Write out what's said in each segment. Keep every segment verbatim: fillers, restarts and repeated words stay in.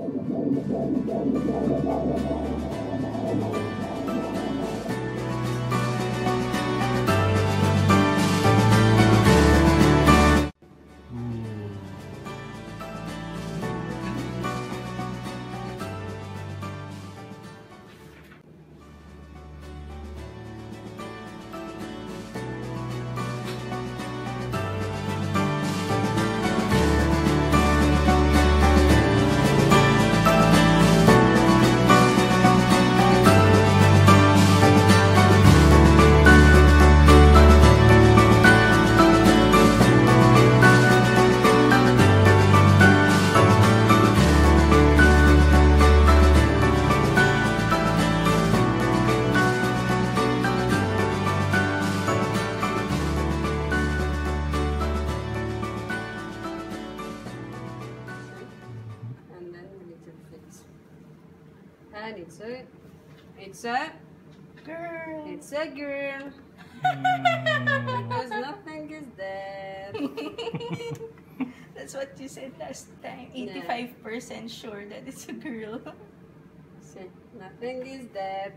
And it's a, it's a girl. It's a girl. Because nothing is there. That's what you said last time. eighty-five percent sure that it's a girl. So, nothing is there.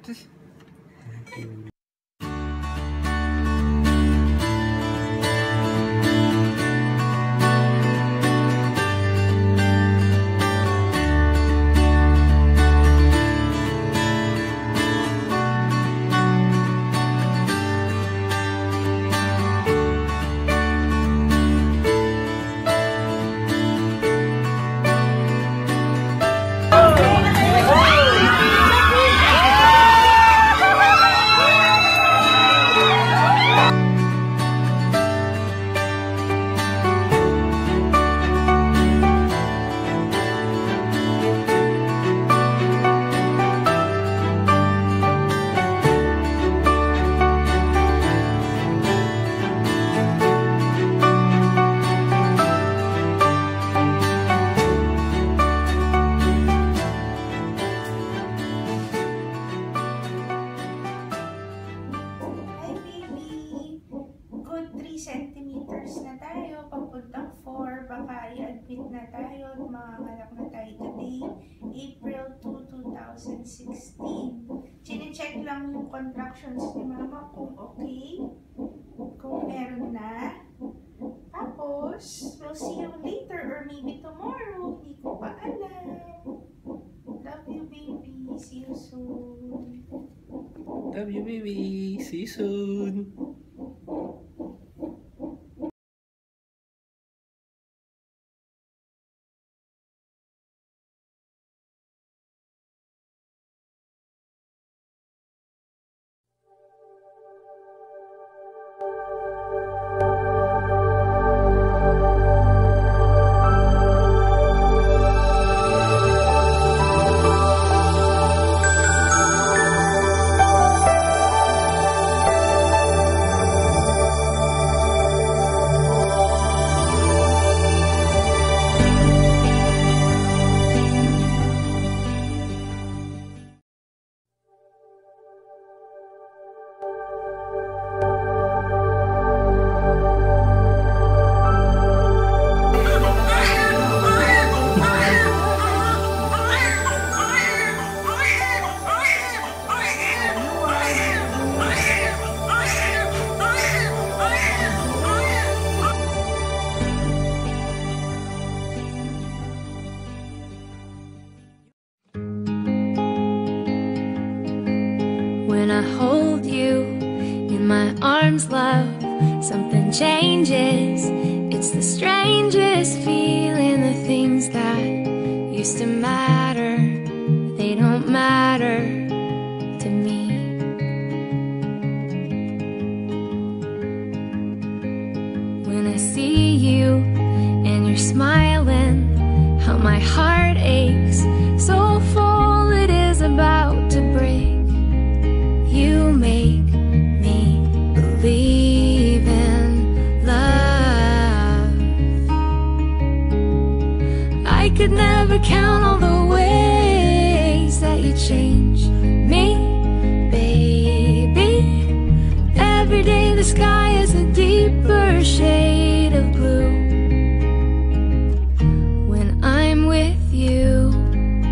centimeters na tayo, papuntang four, baka i-admit na tayo at makakalak na tayo today, April second, two thousand sixteen. Chine-check lang yung contractions ni mama kung okay, kung meron na. Tapos, we'll see you later or maybe tomorrow, hindi ko pa alam. Love you, baby. See you soon. Love you, baby. See you soon. When I hold you in my arms, love, something changes. It's the strangest feeling. The things that used to matter, they don't matter to me. When I see you and you're smiling, how my heart aches, so full it is about to break. You make me believe in love. I could never count all the ways that you change me, baby. Every day the sky is a deeper shade of blue. When I'm with you,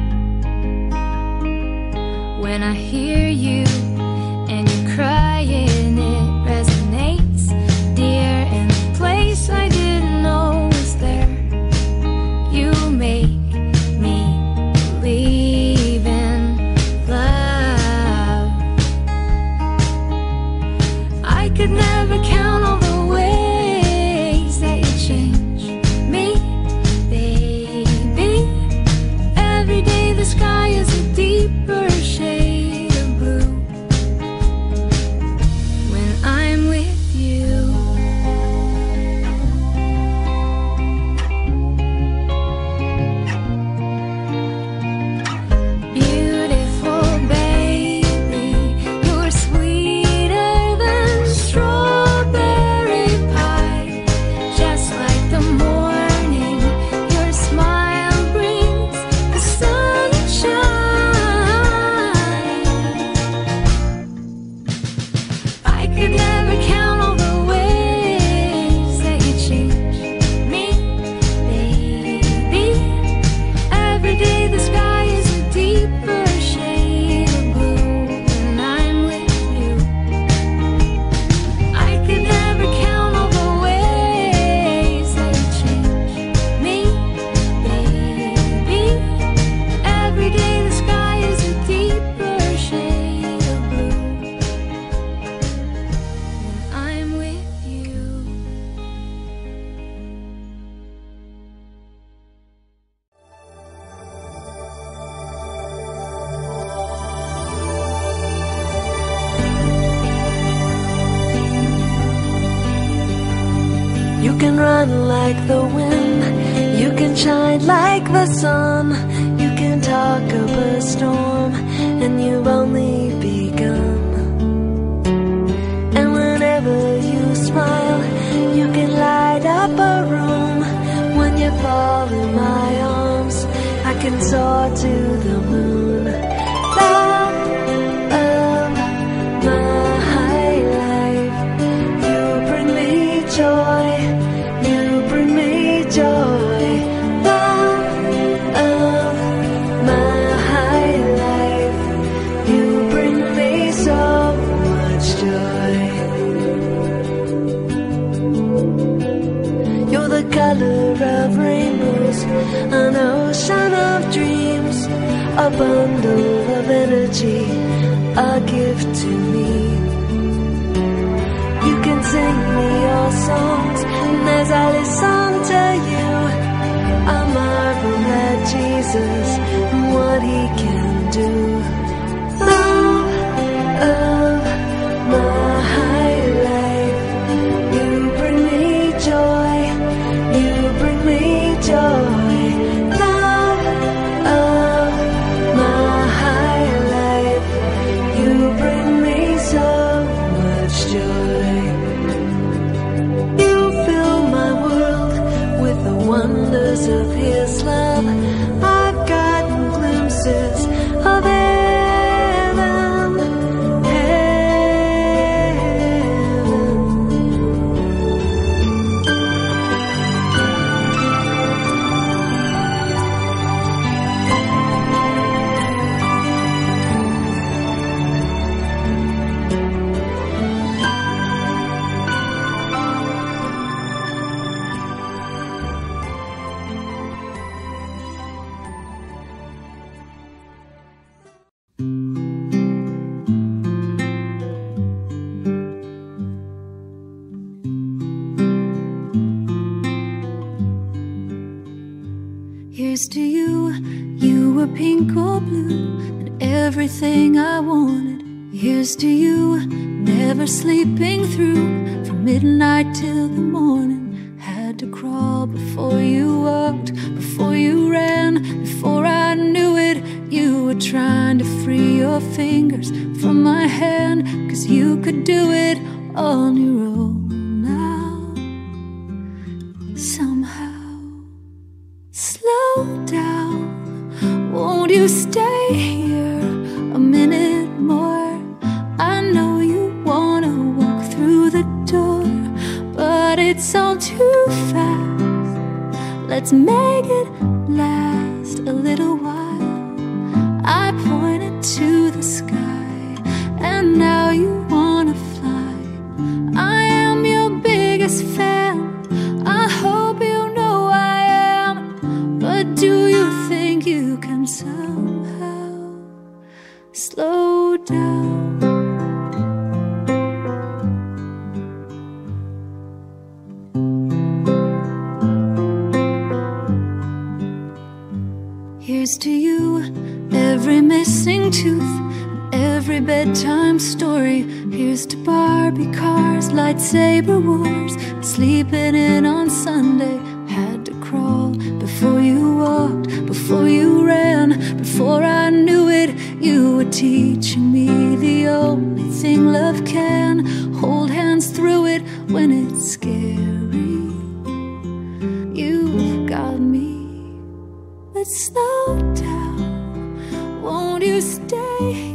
like the wind, you can shine like the sun. You can talk up a storm, and you've only begun. And whenever you smile, you can light up a room. When you fall in my arms, I can soar to the moon. Love of my life, you bring me joy, you bring me joy. Love of my life, you bring me so much joy. You're the color of rainbows, an ocean of dreams, a bundle of energy, a gift to me. You can sing me your songs, and as I listen to you, I marvel at Jesus and what he can do. Love of my life, you bring me joy, you bring me joy. Love of my life, you bring me so much joy. You fill my world with the wonders of his love. I've gotten glimpses of heaven, heaven. Here's to you, you were pink or blue, and everything I wanted. Here's to you, never sleeping through, from midnight till the morning. Had to crawl before you walked, before you ran, before I knew it. You were trying to free your fingers from my hand, 'cause you could do it on your own now. Somehow, slow down, won't you stay here a minute more? I know you wanna walk through the door, but it's all too fast. Let's make it last a little while. I pointed to the sky, and now you wanna fly. I am your biggest fan, I hope you know I am. But do you think you can somehow slow down? Here's to you, every missing tooth, every bedtime story. Here's to Barbie cars, lightsaber wars, sleeping in on Sunday. Had to crawl before you walked, before you ran, before I knew it. You were teaching me the only thing love can. Hold hands through it when it's scary. You've got me. Let's slow down, won't you stay here?